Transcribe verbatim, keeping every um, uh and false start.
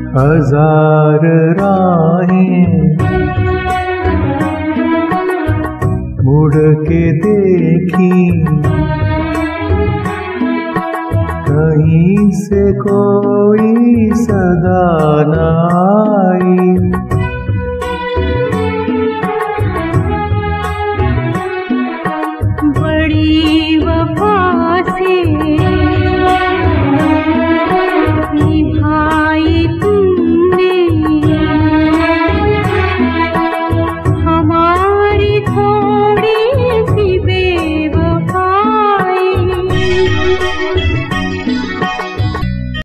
हजार राहें मुड़ के देखी, कहीं से कोई सदा न आई।